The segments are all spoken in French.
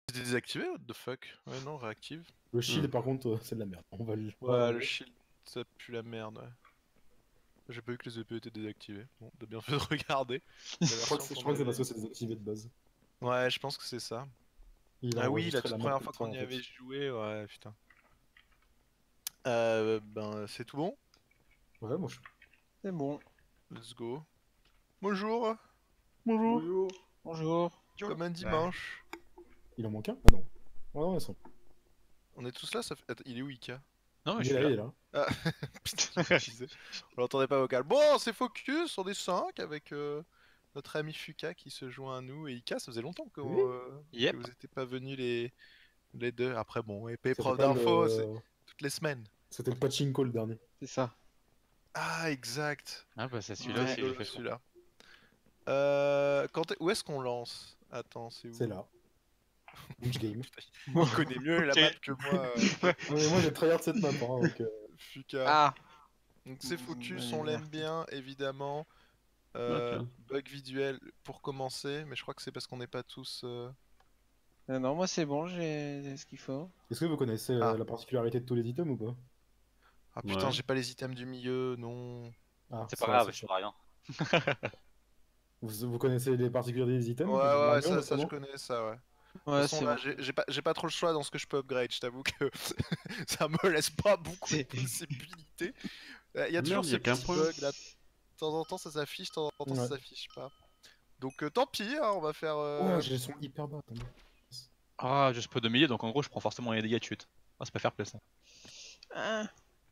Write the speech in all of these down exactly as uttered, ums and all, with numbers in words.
C'était désactivé, what the fuck? Ouais, non, réactive. Le shield, Hmm. par contre, euh, c'est de la merde. On va le. Ouais, le shield, ça pue la merde, ouais. J'ai pas vu que les E P étaient désactivés. Bon, t'as bien fait de regarder. La Je crois que c'est version je qu'on crois que c'est parce avait. que c'est désactivé de base. Ouais, je pense que c'est ça. Il a Ah oui, la enregistré toute la map première pour fois toi qu'on en y fait. avait joué, ouais, putain. Euh, ben, c'est tout bon? Ouais, moi je. C'est bon. Let's go. Bonjour, Bonjour. Bonjour. comme un dimanche. Il en manque un? Ah non. Ah non, ils sont. On est tous là, ça fait... Attends, il est où Ika? Non, mais Il je est suis là, il là. est là. Ah, putain, je me disais. On l'entendait pas vocal. Bon, c'est Focus, on est cinq avec euh, notre ami Fuka qui se joint à nous et Ika, ça faisait longtemps que, Oui. euh, Yep. que vous étiez pas venus les, les deux. Après, bon, épée, C'était prof pas d'info, c'est le. toutes les semaines. C'était le pachinko le dernier. C'est ça. Ah, exact. Ah bah c'est celui-là C'était aussi, j'ai rigolo fait ça. celui-là. Euh, quand est- Où est-ce qu'on lance? Attends, c'est où? C'est là. Which game? Il connaît mieux la Ok. map que moi, euh, Non, mais moi j'ai tryhard cette map, hein, donc. euh, Fuka. Ah. Donc c'est Focus, Mmh, on l'aime merde. bien, évidemment. Bah Euh, tiens. bug visuel pour commencer, mais je crois que c'est parce qu'on n'est pas tous... euh, Euh, non, moi c'est bon, j'ai ce qu'il faut. Est-ce que vous connaissez euh, Ah. la particularité de tous les items ou pas? Ah putain, Ouais. j'ai pas les items du milieu, non. Ah, C'est ça pas va, grave, c'est je chiant. fais rien. Vous, vous connaissez les particularités des items? Ouais, ouais, ouais, Marion, ça, ça je notamment. connais, ça, ouais. De toute Ouais, façon, c'est là, bon. j'ai j'ai pas, j'ai pas trop le choix dans ce que je peux upgrade, je t'avoue que ça me laisse pas beaucoup de C'est- possibilités. Euh, Il y a Merde, toujours y ce a qu'un petit point. bug là. De temps en temps ça s'affiche, de temps en temps ça Ouais. s'affiche pas. Donc euh, tant pis, hein, on va faire... euh, Oh, j'ai le son hyper bas, attendez. Ah, je peux de milliers, donc en gros je prends forcément les dégâts de chute. Ah, c'est pas fair play ça. Ah.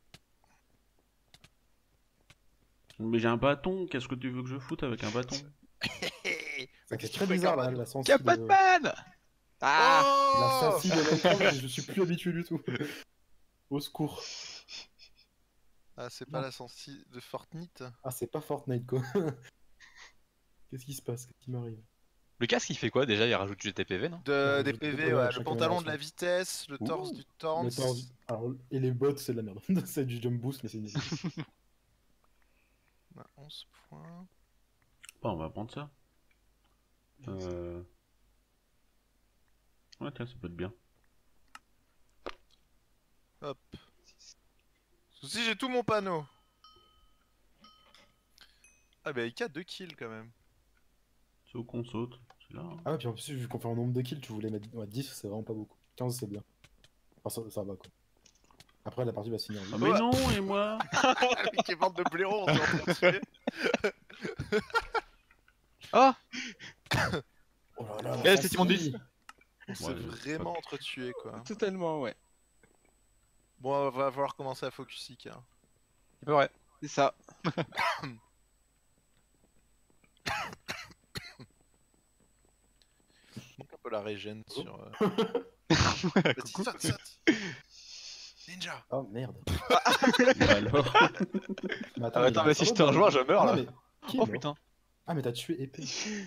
Mais j'ai un bâton, qu'est-ce que tu veux que je foute avec un bâton? Ça fait qu'est-ce que très tu fais, bizarre là, Carman? la sensi de... Capatman! Ah. La Oh sensi de Minecraft, je suis plus habitué du tout. Au secours. Ah, c'est pas la sensi de Fortnite? Ah, c'est pas Fortnite quoi. Qu'est-ce qui se passe? Qu'est-ce qui m'arrive? Le casque il fait quoi déjà? Il rajoute juste des P V, non? De, Ouais, des je- P des V, P V à ouais. Le chaque pantalon de amélioration. la vitesse, le torse Ouh. du torse. Le torse... Alors, et les bots, c'est de la merde. C'est du jump boost, mais c'est nul. On a onze points. Bon, on va prendre ça. Euh... Ouais, tiens, ça peut être bien. Hop. Souci, j'ai tout mon panneau. Ah bah Ika, deux kills quand même. C'est où qu'on saute? C'est là. Hein. Ah, puis en plus, vu qu'on fait un nombre de kills, tu voulais mettre ouais, dix, c'est vraiment pas beaucoup. quinze, c'est bien. Enfin, ça, ça va quoi. Après, la partie va se finir vite. Ah, mais Ouais. non, et moi? Avec les bandes de blaireaux, on s'est en train de tuer. Oh. Oh là là, Eh, la c'est Simon sensi. dix. On s'est Ouais, vraiment entretués quoi. Totalement, ouais. Bon, on va falloir commencer à focus Ika. C'est pas vrai. C'est ça. Donc un peu la régène sur... euh, Vas-y, saute, saute. Ninja. Oh merde. Bah alors. Mais Ah, attends, il a mais un si je robot te dans- rejoins, je meurs Ah, là. non, mais... Qui est Oh mort putain. Ah, mais t'as tué épée.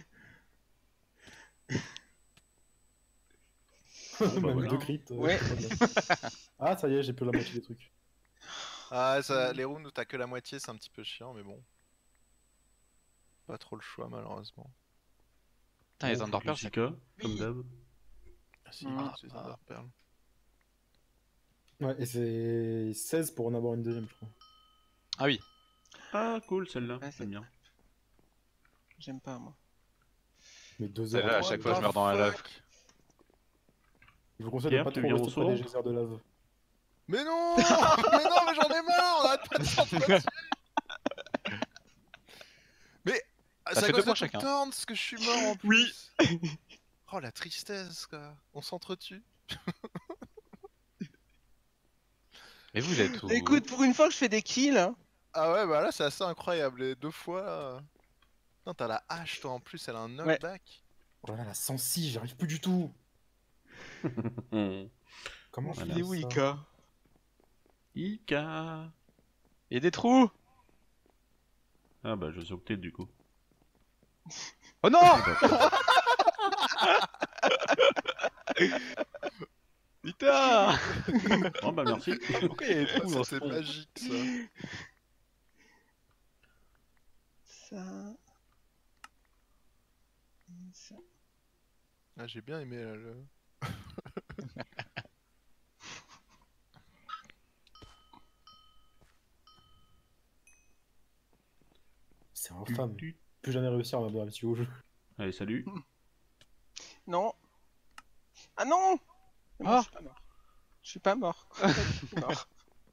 bah Même voilà, deux hein. crits. euh, Ouais. c'est pas bien. Ah, ça y est, j'ai plus la moitié des trucs. Ah, ça, les rounds où t'as que la moitié, c'est un petit peu chiant, mais bon. Pas trop le choix malheureusement. Putain, les Bon, Underpearls, c'est Jessica, comme d'hab. Ah si, Ah, c'est ah. Underpearl. Ouais, et c'est seize pour en avoir une deuxième, je crois. Ah oui. Ah cool celle-là, Ouais, c'est- j'aime bien. J'aime pas, moi. Mais deux Celle-là, heures. à après. chaque fois, je meurs dans la lave. Je vous conseille Pierre, de pas tu trop viens au rester près des saut geysers de lave. Mais non Mais non, mais j'en ai marre, on arrête pas de s'entretuer. Mais Ça c'est à fait deux cause points de chacun. Torns que je suis mort en Oui. plus. Oh la tristesse quoi, on s'entretue. Mais vous êtes où? Écoute, pour une fois que je fais des kills, hein. Ah ouais, bah là c'est assez incroyable, les deux fois là. Putain, t'as la hache toi en plus, elle a un knockback. Oh là là, la sensi, j'y arrive plus du tout. Hmm. Comment je Voilà. Il est fais où, ça Ika? Ika. Il y a des trous. Ah bah je sautais du coup. Oh non. Putain. Oh bah merci. Pourquoi il y a des trous dans ce C'était pont? magique ça. Ça... Ça... Ah, j'ai bien aimé là, le... Infâme. Plus jamais réussir à m'habituer au jeu. Allez, salut. Non. Ah non. C'est bon, Ah. je suis pas mort. Je suis pas mort. Je suis mort.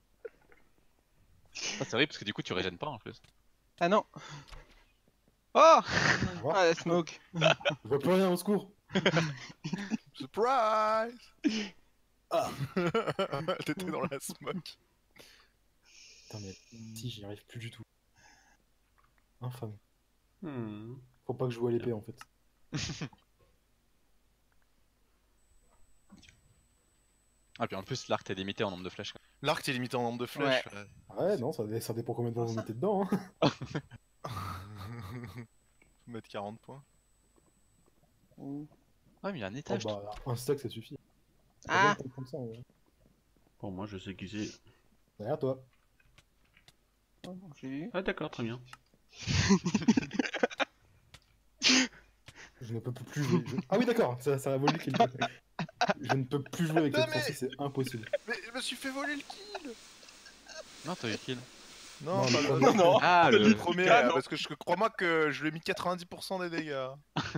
Ah, c'est vrai parce que du coup tu régènes pas en plus. Ah non. Oh Au revoir. Ah la smoke. Je vois plus rien, au secours. Surprise. Ah. T'étais dans la smoke. Putain, mais si, j'y arrive plus du tout. Infâme. Hmm. Faut pas que je joue à l'épée en fait. Ah puis en plus l'arc t'es limité en nombre de flèches. quoi. L'arc t'es limité en nombre de flèches. Ouais. Ah ouais, non, ça, ça dépend combien de temps Oh, vous ça. mettez dedans. Hein. Faut mettre quarante points. Ouh. Ouais mais il y a un Oh, étage. bah, un stack ça suffit. Ah. Pas besoin de prendre ça, en vrai. Bon, moi, je sais qui c'est. Derrière toi. Oh, bon, je l'ai vu. Ah, d'accord, très bien. Je ne peux plus jouer. Je- Ah oui, d'accord, ça, ça a volé quelqu'un. Je ne peux plus jouer avec Non, cette mais- Francis, c'est impossible. Mais je me suis fait voler le kill. Non t'as eu kill. Non, Non, pas le le, premier. Non. Ah le le... premier, Ah, là, non. parce que je crois-moi que je lui ai mis quatre-vingt-dix pour cent des dégâts.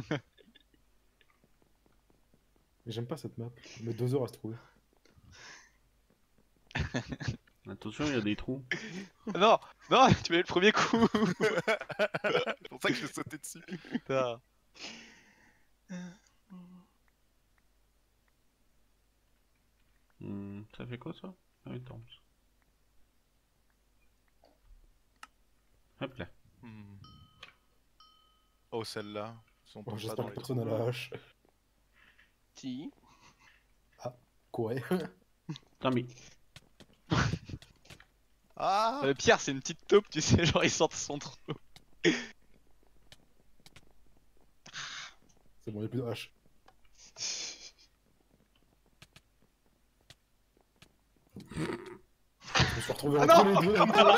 Mais j'aime pas cette map. Elle met deux heures à se trouver. Attention, il y a des trous. Non non tu m'as eu le premier coup. C'est pour ça que je l'ai sauté dessus. Putain. Hmm, ça fait quoi, ça? Ah oui, attends. Hop là. Hmm. Oh, celle-là. Sont Bon, pas J'espère dans que les personne a la hache. Si. Courait. Putain, mais... Ah Le pire c'est une petite taupe tu sais genre il sort de son trou. C'est bon, y'a plus de hache. Je me suis retrouvé Ah entre non les deux.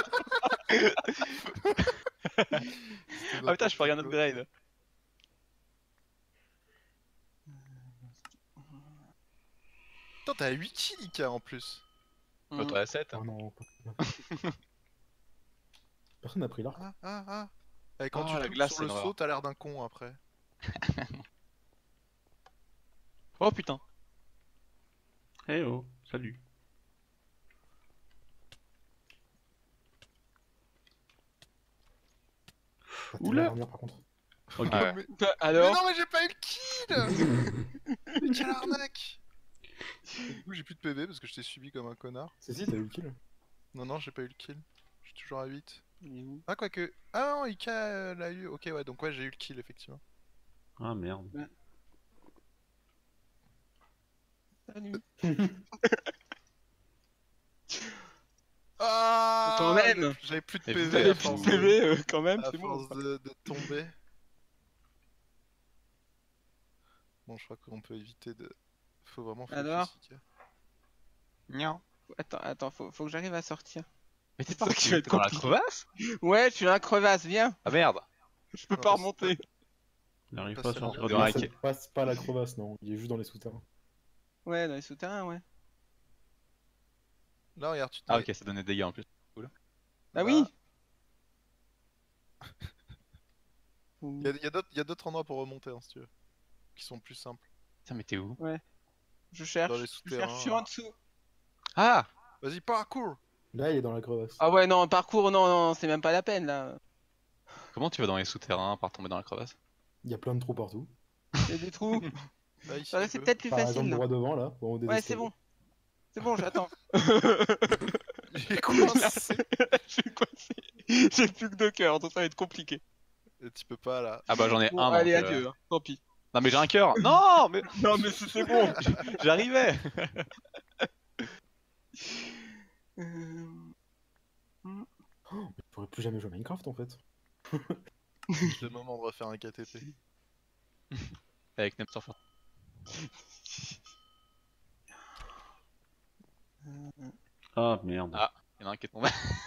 Ah putain je peux regarder notre grade. Putain, t'as huit kills, Ika, en plus. Bah toi à sept. Oh non, pas- Personne n'a pris l'arc. Ah, ah, ah. Et quand Ah, tu la cliques glace, sur c'est le une saut, horreur. t'as l'air d'un con après. Oh putain. Eh oh, salut. Bah, t'es Oula. la dernière, par contre. Ok. Ouais. Mais... Bah, mais alors. non, mais j'ai pas eu le kill. Mais quelle arnaque. Du coup, j'ai plus de P V parce que je t'ai subi comme un connard. Si, si, t'as eu le kill. Non, non, j'ai pas eu le kill. Je suis toujours à huit. Il est où? Ah, quoique. Ah non, Ika euh, l'a eu. Ok, ouais, donc ouais, j'ai eu le kill, effectivement. Ah, merde. Salut. Ah Quand même. J'avais plus de Et P vous V avez à plus force, de de... P V. euh, quand même, à c'est bon. force de, de tomber. Bon, je crois qu'on peut éviter de... Faut vraiment focus, Alors Ika. Non. Attends, attends, faut, faut que j'arrive à sortir. Mais t'es C'est ça parti qui va être dans la compliqué. crevasse? Ouais, je suis un crevasse, viens. Ah merde. Je peux Non, pas c'est- remonter. Il n'arrive Pas pas à celle-là. sortir De de la la... raquette. Ça passe pas la crevasse, non. Il est juste dans les souterrains. Ouais, dans les souterrains, ouais. Là, regarde, tu te Ah mets- ok ça donnait des dégâts en plus. Ah Là. oui. Il y a, il y a d'autres- il y a d'autres endroits pour remonter, hein, si tu veux. Qui sont plus simples. Putain mais t'es où? Je cherche. Dans les Je souterrains. cherche, je suis en dessous. Ah. Vas-y, parcours. Là, il est dans la crevasse. Ah ouais, non, parcours, non, non, c'est même pas la peine là. Comment tu vas dans les souterrains par tomber dans la crevasse? Il y a plein de trous partout. Il y a des trous. Là, ici, Ah, là, tu c'est peux. peut-être plus Par facile exemple, là. droit devant, là. Au haut des Ouais, c'est escaliers. bon. C'est bon, j'attends. J'ai coincé. Je suis coincé. J'ai plus que deux cœurs, donc ça va être compliqué. Et tu peux pas, là. Ah bah j'en ai Bon, un allez, donc, euh, adieu, hein, tant pis. Non mais j'ai un cœur. Non mais Non, mais c'est c'est bon. j'arrivais. Euh, Oh, mais je pourrais plus jamais jouer à Minecraft, en fait. C'est le moment de refaire un K T P. Avec Nepsurfer. Ah, merde. Ah. Y'en a un qui est tombé.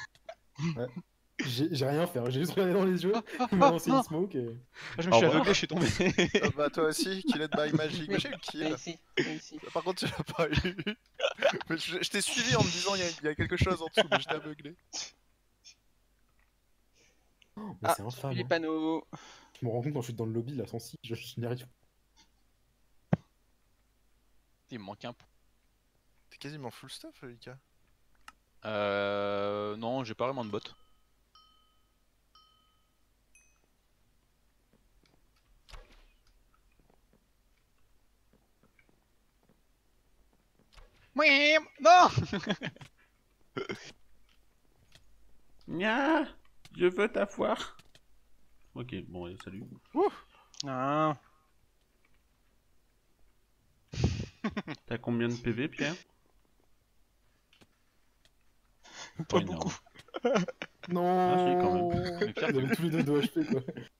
J'ai j'ai rien fait, hein. J'ai juste regardé dans les yeux. Ah, Il m'a ah, lancé ah. une smoke et... Je me Au suis revoir. aveuglé, je suis tombé. Ah bah, toi aussi, kill by magic. Mais j'ai eu le Viens kill. ici, viens ici. Par contre, tu l'as pas eu. Mais je je t'ai suivi en me disant il y, a- il y a quelque chose en dessous, mais j'étais aveuglé. Mais Ah, c'est j'ai infâme. vu les hein. panneaux. Je me rends compte quand je suis dans le lobby, là, sans si, je, je n'y arrive pas. Il me manque un point. T'es quasiment full stuff, Lika. Euh... Non, j'ai pas vraiment de bot. Oui, non. Nya, je veux t'avoir. Ok, bon, allez, salut. Ah, T'as combien de P V, Pierre? pas énorme. beaucoup. Non Ah, si, quand même. Mais Pierre, Ils avaient tous les deux deux H P, quoi.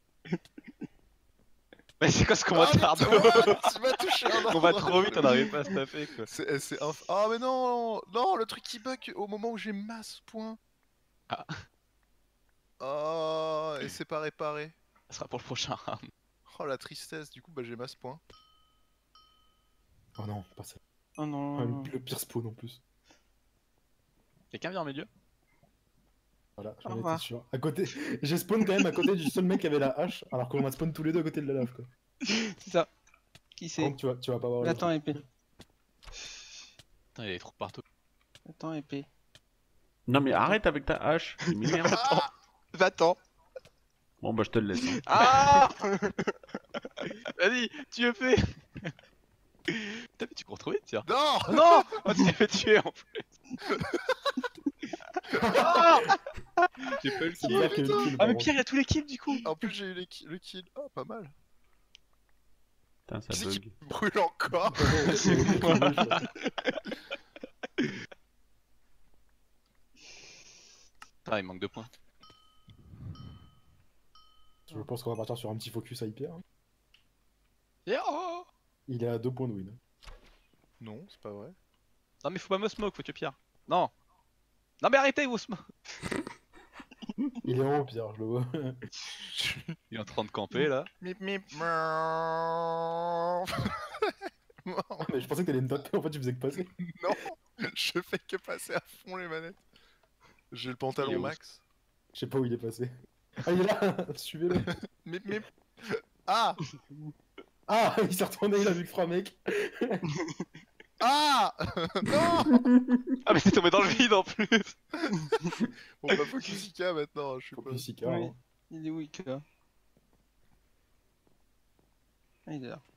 Mais c'est quoi ce Ah, combat mais tard t- what Tu m'as touché un On va endroit. trop vite, on arrive pas à se taper quoi. C'est eh, c'est inf... Ah mais non non, le truc qui bug au moment où j'ai masse point. Ah. Oh, et c'est pas réparé. Ça sera pour le prochain round. Oh la tristesse, du coup bah j'ai masse point. Oh non, pas ça. Oh Ah, non. le, le pire spawn en plus. Quelqu'un vient en milieu? Voilà, Au j'en étais revoir. sûr. À côté, j'ai spawn quand même à côté du seul mec qui avait la hache, alors qu'on a spawn tous les deux à côté de la lave, quoi. C'est ça. Qui Par c'est? contre, tu vas, tu vas pas voir le Attends, épée. Putain, il y a des trous partout. Attends, épée. Non, mais arrête avec ta hache. Tu m'énerves. Va-t'en. Bon, bah, je te le laisse. hein. Ah. Vas-y, tu le fais. Putain, mais tu cours trop vite, tiens. Non Oh non. Oh, tu t'es fait tuer en plus. Ah. J'ai pas eu le C'est kill. Pierre qui a eu le kill. Ah par mais contre. Pierre il a tous les kills du coup. En plus j'ai eu les ki- le kill. Oh pas mal. Putain, ça Qui c'est qui bug. brûle encore? C'est moi. Ah il manque deux points. Je pense qu'on va partir sur un petit focus à Hyper. Yeah. Oh. Il est à deux points de win. Non, c'est pas vrai. Non mais faut pas me smoke, faut tuer Pierre. Non. Non mais arrêtez vous smoke. Il est en haut, Pierre, je le vois. Il est en train de camper là. Mip mip. Non, Mais je pensais que t'allais me taper, en fait, tu faisais que passer. je fais que passer à fond les manettes. J'ai le Il est pantalon où max. Je sais pas où il est passé. Ah, il est là. Suivez-le. Mip mip. Ah Ah, il s'est retourné, il a vu que trois mecs. Ah non. Ah mais t'es tombé dans le vide en plus. Bon bah focus Ika maintenant, je suis pas... Focus Ika. Oui. hein. Il est où, Ika? Ah, il est là.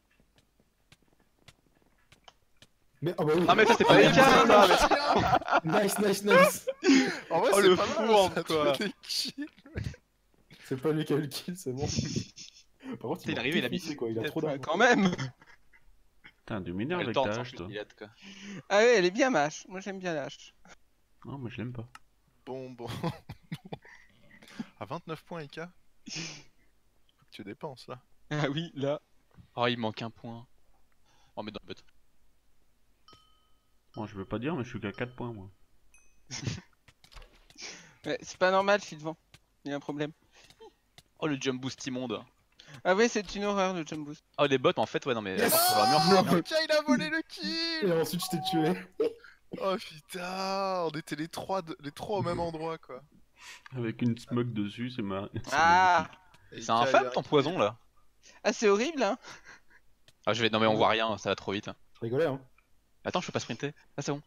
Mais, ah bah oui. Ah mais ça c'est pas Oh, les mais cas putain, ça. le chien. Nice, nice, nice. En vrai Oh, c'est le pas fou, mal, en ça quoi. te fait des kills. C'est pas lui qui a eu le kill, c'est bon. Par contre, Il est m'a arrivé, il a défoncé, mis- quoi. Il a trop Ouais, d'armes. quand même. Putain, tu m'énerves Elle avec tente ta en hache, plus, toi. Gillette, quoi. Ah ouais, elle est bien, ma hache. Moi, j'aime bien la hache. Non, moi, je l'aime pas. Bon bon. À vingt-neuf points Ika. Faut que tu dépenses là. Ah oui, là. Oh il manque un point. Oh mais dans le but. Bon, je veux pas dire, mais je suis qu'à quatre points, moi. Ouais, c'est pas normal, je suis devant. Il y a un problème. Oh le jump boost immonde. Ah ouais, c'est une horreur, le jump boost. Oh les bots en fait ouais non mais Non, elles sont sur la mur. Ika il a volé le Et kill. ensuite, je t'ai tué. Oh putain, on était les trois, de- les trois au même endroit quoi. Avec une smoke dessus, c'est ma... c'est Ah. magnifique. Et C'est Ika, infâme il a ton poison là. Ah, c'est horrible, hein. Ah je vais non mais on voit rien, ça va trop vite. Je rigolais, hein. Attends je peux pas sprinter. Ah c'est bon.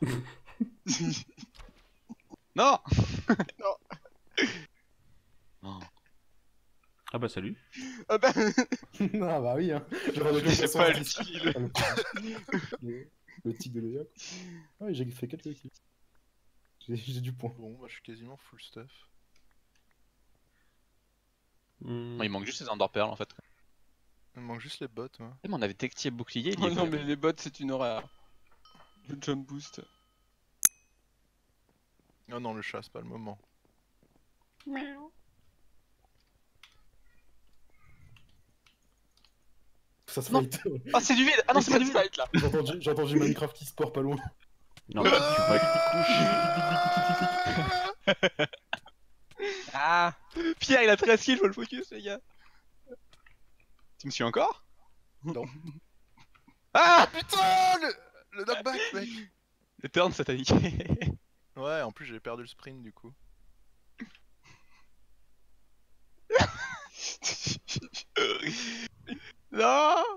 Non. Non. Non. Ah bah, salut. Ah bah... Ah bah oui, hein. J'aurais de C'est toute pas façon le dit- kill. Ah, le petit- Le, le tigre de Léa. Ah oui, j'ai fait quelques kills. J'ai j'ai du point. Bon, bah je suis quasiment full stuff. Hmm. Non, il manque juste les Ender Pearls en fait. Il me manque juste les bots, moi. Eh, mais on avait Tecti et bouclier. il y Oh est non, quand mais même. les bots, c'est une horreur. Le jump boost. Oh non, le chat, c'est pas le moment. Ça se Non. fight. Ah c'est du vide. Ah non c'est pas du vide. fight là. J'ai entendu, j'ai entendu Minecraft qui sport pas loin. Non, mais tu crois Ah. Pierre il a treize kills, faut le focus les gars. Tu me suis encore? Non. Ah. Putain, le, le knockback, mec. Le turn satanique. Ouais, en plus j'ai perdu le sprint du coup. Non.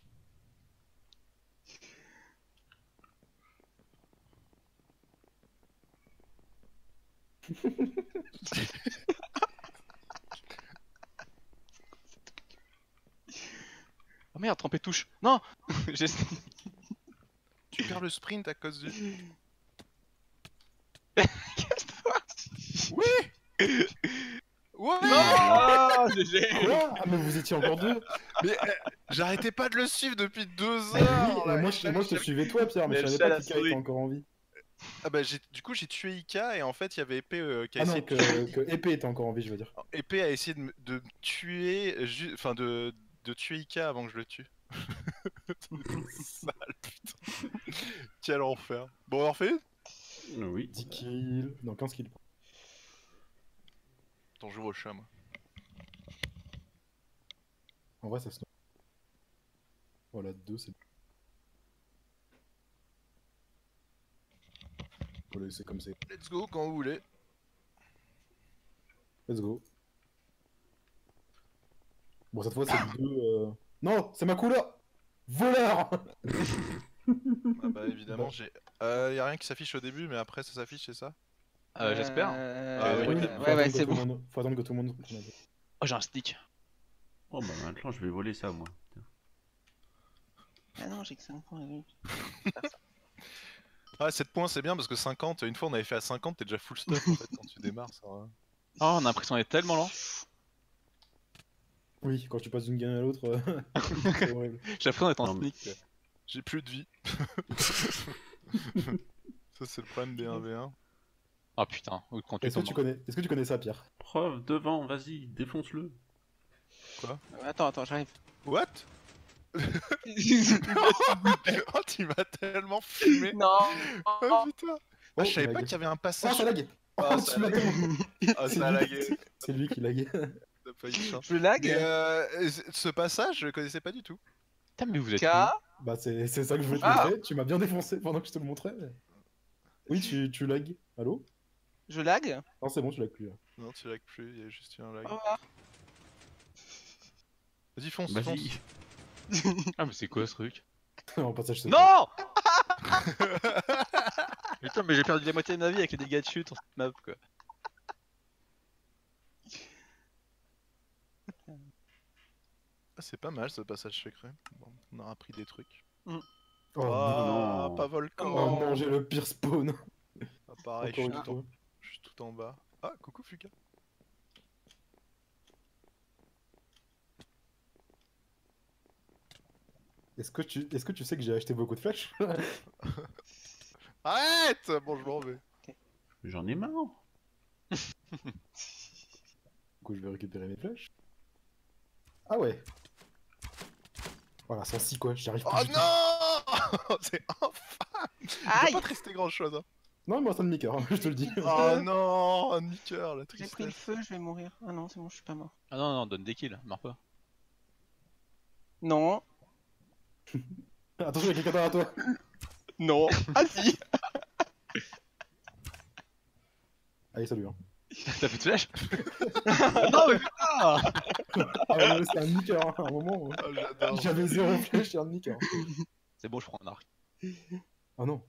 Oh merde, trempé touche. Non. J'ai... Tu perds le sprint à cause du... Casse-toi. Oui. Ouais. Non. G G. Quoi? Ah, mais vous étiez encore deux? Mais euh, j'arrêtais pas de le suivre depuis deux Ah, oui, heures. et là. moi, je, moi je te suivais toi, Pierre, mais Mais je le savais chat pas a qu'Ika souri. était encore en vie. Ah bah j'ai du coup j'ai tué Ika et en fait il y avait Épée euh, qui a Ah non, essayé que, de tuer... que Épée était encore en vie, je veux dire. Épée a essayé de, me- de me tuer, ju- enfin de, de tuer Ika avant que je le tue. Sale putain. Quel enfer. Bon on en refait une? Oui. dix kills. Non, quinze kills. Attends, je joue au chat moi. En vrai, ça se. Voilà, deux, c'est. Faut le laisser comme c'est. Let's go quand vous voulez. Let's go. Bon, cette fois, c'est deux. Euh... Non, c'est ma couleur! Voleur! Ah bah évidemment j'ai... Euh, y a rien qui s'affiche au début mais après ça s'affiche c'est ça? Euh, J'espère. Euh, Ah, ouais, oui, faut ouais, attendre ouais, que c'est tout le bon. monde- Faut attendre que tout le monde. prenne la- Oh, j'ai un stick. Oh bah maintenant je vais voler ça moi. Ah non, j'ai que cinq points. oui. Ah sept points c'est bien parce que cinquante, une fois on avait fait à cinquante, t'es déjà full stuff en fait quand tu démarres ça. va. Oh, on a l'impression d'être tellement lent. Oui, quand tu passes d'une game à l'autre, euh, c'est horrible. J'ai l'impression d'être en Non, mais- sneak. J'ai plus de vie. Ça c'est le problème des un v un. Oh putain, ou quand tu Est-ce que tombes. tu connais, est-ce que tu connais ça, Pierre? Preuve devant, vas-y, défonce-le. Euh, Attends, attends, j'arrive. What? Oh tu m'as tellement fumé. Non. Oh putain. Ah, je Oh, savais il pas lag. qu'il y avait un Ah, passage. ça lag! Ah, Oh, ça tu m'as lag. tellement- Ah C'est ça a lui- lagué. C'est lui qui laguait. T'as pas eu de chance. Je lag. Mais euh, ce passage je connaissais pas du tout. Putain, mais vous êtes K. où? Bah, c'est c'est ça que je voulais te Ah. montrer. Tu m'as bien défoncé pendant que je te le montrais. mais- Oui, tu, tu lag. Allô? Je lag. Non, c'est bon, tu lag plus. Là. Non tu lag plus, il y a juste eu un lag. Au revoir. Vas-y fonce, Vas-y. fonce. Ah, mais c'est quoi ce truc? En passage, c'est Non. Putain, mais j'ai perdu la moitié de ma vie avec les dégâts de chute sur cette map quoi. Ah, c'est pas mal ce passage secret. Bon, on aura appris des trucs. Oh, Ah, non. non. pas volcan. Oh non, j'ai le pire spawn. Ah, pareil, je Encore suis, une tout en... fois. je suis tout en bas. Ah, coucou Fuka. Est-ce que, tu... Est-ce que tu sais que j'ai acheté beaucoup de flèches? Arrête. Bon, je m'en vais. J'en ai marre. Du coup, je vais récupérer mes flèches. Ah ouais. Voilà, sans si quoi, j'y arrive Oh plus. du tout. non. C'est infâme. Il doit Aïe. pas te rester grand chose. Hein. Non, il me reste un demi-cœur, je te le dis. Oh non, un niqueur, la J'ai pris le tristesse. feu, je vais mourir. Ah non, c'est bon, je suis pas mort. Ah non, non, donne des kills, meurs pas. Non. Attention, il y a quelqu'un derrière toi. Non. Ah si. Allez, salut. Hein. T'as plus de flèche? Non, mais putain. Ah ouais, c'est un demi-cœur, hein, à un moment. Oh, j'adore. J'avais zéro flèche et un demi-cœur. C'est bon, je prends un arc. Ah non.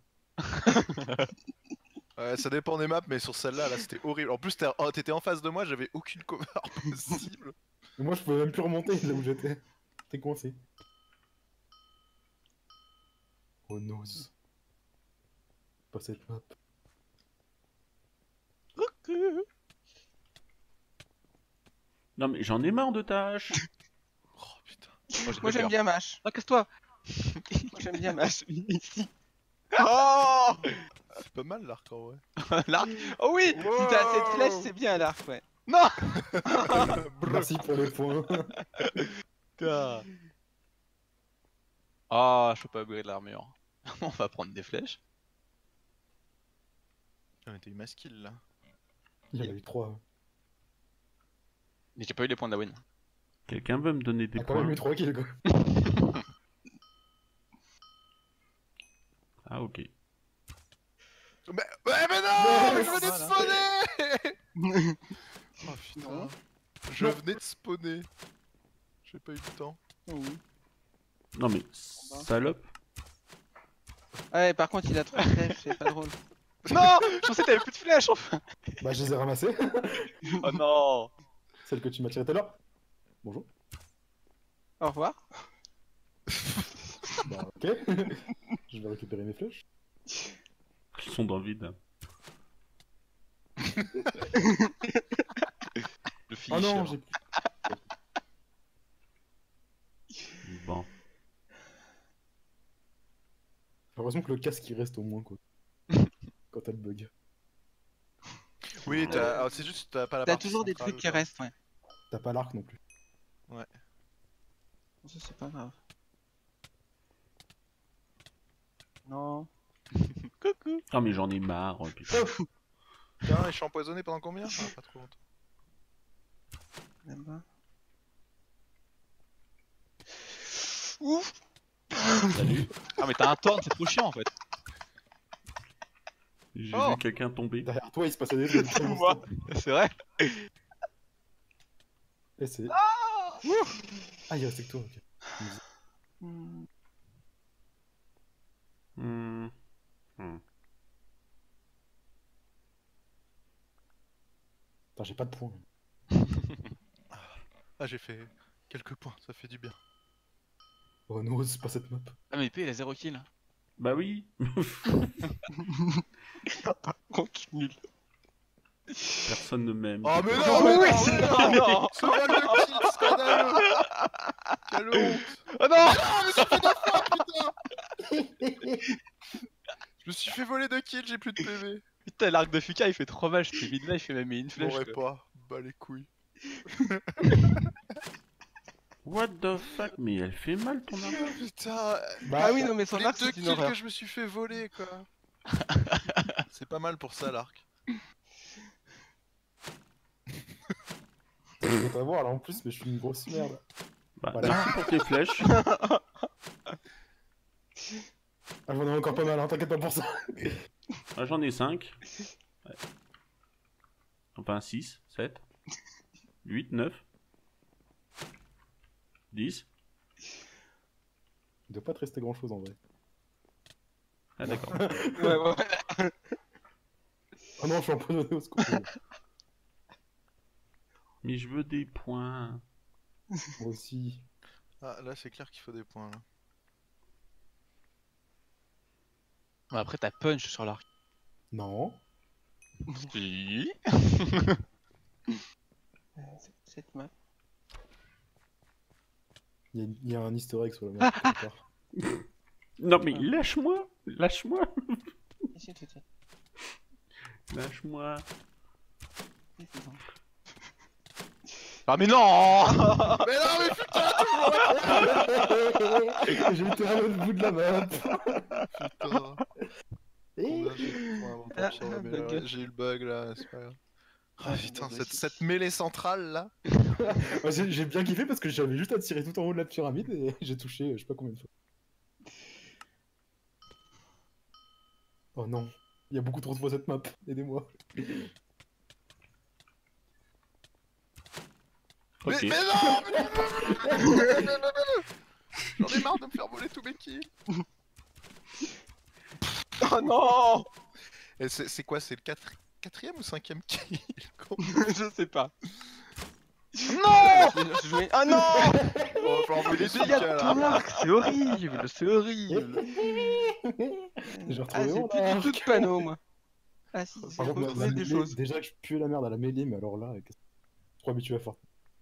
Ouais, ça dépend des maps, mais sur celle-là, là, c'était horrible. En plus, t'es- oh, t'étais en face de moi, j'avais aucune cover possible. Mais moi, je pouvais même plus remonter là où j'étais. T'es coincé. Oh nose. Pas cette map. Non mais j'en ai marre de ta hache. Oh putain. Moi j'aime bien Mash. Ah, casse-toi. Moi j'aime bien Mash. Ici. Oh. C'est pas mal l'arc en vrai. L'arc. Oh oui. Si t'as assez de flèches, c'est bien l'arc, ouais. Non. Merci pour les points. Putain. Ah, je peux pas upgrade l'armure. On va prendre des flèches. On était eu ma skill là. Il y en a eu trois. Mais j'ai pas eu les points de la win. Quelqu'un veut me donner Il y des a quand même points? eu trois kills quoi. Ah ok. Mais, ouais, mais non, Non, mais je venais de voilà. spawner. Oh putain. Non. Je Non. venais de spawner. J'ai pas eu le temps. Oui. Non mais, salope. Ouais, par contre, il a trop de flèches, c'est pas drôle. Non, je pensais que t'avais plus de flèches enfin. Bah, je les ai ramassés. Oh non. Celle que tu m'as tirée tout à l'heure. Bonjour. Au revoir. Bah, ok. Je vais récupérer mes flèches. Ils sont dans le vide. Le Oh finisher. non, j'ai plus. Bon. Heureusement que le casque il reste au moins quoi. Quand t'as le bug. Oui, t'as... ah, c'est juste que t'as pas la T'as partie toujours des centrale, trucs qui quoi. restent, ouais. T'as pas l'arc non plus. Ça, c'est pas grave. Non. Coucou. Ah mais j'en ai marre, oh, putain. Tiens, et je suis empoisonné pendant combien? Ah, pas trop longtemps. Là-bas. Ouf. Salut. Ah mais t'as un torn, c'est trop chiant en fait. J'ai Oh. vu quelqu'un tomber. Derrière toi il se passait des trucs. C'est moi. C'est vrai. Et c'est. Ah, il restait que toi, ok. Hmm. Hmm. Hmm. Attends, j'ai pas de points. Ah, j'ai fait quelques points, ça fait du bien. Oh non, c'est pas cette map. Ah mais P il a zéro kill. Bah oui. Continue. Personne ne m'aime. Oh mais Oh, non, mais oui, non, c'est- mais oh, non. non. Ce vol de kill scandaleux. Quelle honte. Oh non. Ah, mais ça fait deux fois, putain. Je me suis fait voler deux kills, j'ai plus de P V. Putain, l'arc de Fuka il fait trop mal, je t'ai mis de life et même mis une Je flèche. m'aurais quoi. pas, bah les couilles. What the fuck? Mais elle fait mal ton arme. Putain, Bah, Ah oui, non, mais son les arc, deux c'est une kills horreur. que je me suis fait voler, quoi. C'est pas mal pour ça, l'arc. je vais t'avoir là en plus, mais je suis une grosse merde. Bah, Voilà. merci pour tes flèches. Ah, j'en ai encore pas mal, hein, t'inquiète pas pour ça. Ah, j'en ai cinq. Ouais. Enfin six, sept, huit, neuf, dix. Il doit pas te rester grand chose en vrai. Ah d'accord. Ouais, ouais. Oh non, je suis empoisonné au secours. Mais je veux des points. Moi aussi. Ah, là, c'est clair qu'il faut des points, là. Ouais, après t'as punch sur l'arc. Non. Si. Cette map. Il y, a- il y a un easter egg sur la map. quelque part. Non mais lâche-moi, lâche-moi, Ici, tout ça. lâche-moi. Ah mais non. Mais non, mais putain, J'ai été à l'autre bout de la map. putain. Combien j'ai de points avant de Ah, partir, là, mais bug. là, j'ai eu le bug, là, c'est pas grave. Ah Ah, putain, bah, cette, vas-y. cette mêlée centrale, là. Ouais, j'ai j'ai bien kiffé parce que j'avais juste à tirer tout en haut de la pyramide et j'ai touché euh, je sais pas combien de fois. Oh non, il y a beaucoup trop de fois cette map, aidez-moi. Ok. Mais, mais non, mais non, mais non, mais non, mais non, mais non. J'en ai marre de me faire voler tous mes kills. Oh non. Et c'est c'est quoi, c'est le quatre- quatrième ou cinquième kill? Je sais pas. Non. Je jouais- Oh non. Oh, je vais envoyer Les des dégâts de là. ton arc, c'est horrible, c'est horrible. J'ai Ah, retrouvé j'ai mon plus du tout de panneau, moi. Ah si, j'ai Par contre, la- retrouvé la des mêlée- choses. déjà que je pue la merde à la mêlée, mais alors là, qu'est-ce- je suis trop habitué à faire.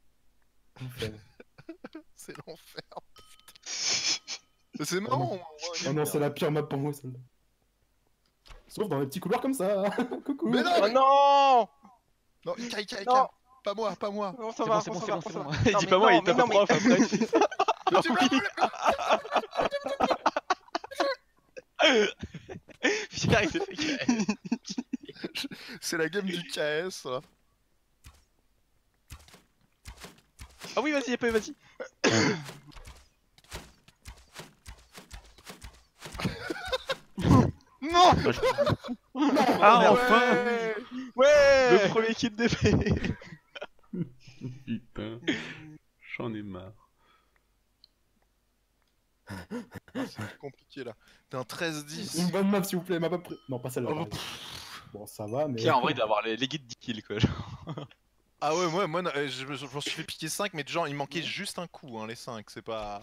C'est l'enfer. Mais c'est marrant. non. moi, Oh j'aime non, bien. c'est la pire map pour moi celle-là. Sauf dans les petits couloirs comme ça. Coucou. Mais non, Oh mais... non. non, Ika, Ika, Ika. Non. Pas moi, pas moi. Non, ça C'est va, bon, c'est bon, ça c'est va, bon, c'est ça bon. va. Il Non, dit mais pas moi, non, il tape mais non, prof après. Mais tu m'as volé. Putain, il s'est fait carrer. C'est la game du K S, là. Ah oui, vas-y, Épée, vas-y. Non. Bah, je- Ah merde. enfin. Ouais. Ouais. Le premier kill d'épée. C'est compliqué là. T'es un treize dix. Une bonne map, s'il vous plaît, map après. Non, pas celle-là. Oh, par exemple. Bon, ça va, mais. Pierre, en vrai, il doit avoir les, les guides dix kills quoi. genre. Ah ouais, moi, moi non, euh, je me je m'en suis fait piquer cinq, mais genre il manquait juste un coup, hein, les cinq, c'est pas.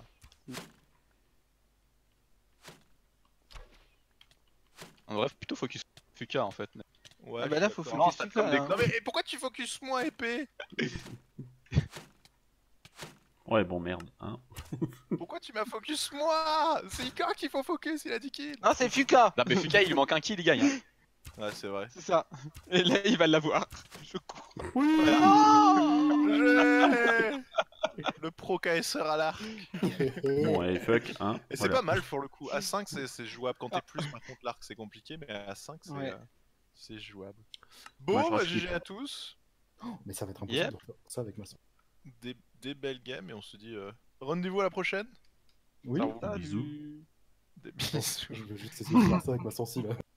En vrai, plutôt focus Fuka en fait. Ouais, Ah je bah suis là, faut d'accord. Non, focus ça Fuka, comme des hein. Non mais et pourquoi tu focus moi épée? Ouais, bon, merde. Hein. Pourquoi tu m'as focus moi? C'est Ika qu'il faut focus, il a dit kill. Non, c'est Fuka. Non mais Fuka il lui manque un kill, il gagne. Hein. Ouais, c'est vrai. C'est ça. Et là, il va l'avoir. Je cours. Oui. J'ai le pro K S R à l'arc. Bon, allez, fuck. Hein. Et c'est Voilà. pas mal pour le coup. À cinq c'est c'est jouable. Quand t'es plus, par contre l'arc c'est compliqué, mais à cinq c'est Ouais. euh, c'est jouable. Moi, Bon, je bah, reste G G libre. à tous. Mais ça va être impossible Yep. de faire ça avec ma soeur. Des, des belles games et on se dit euh, rendez-vous à la prochaine. Oui. Ça roule. Bisous. Des Bon, bisous. je vais juste essayer de faire ça avec ma sensible.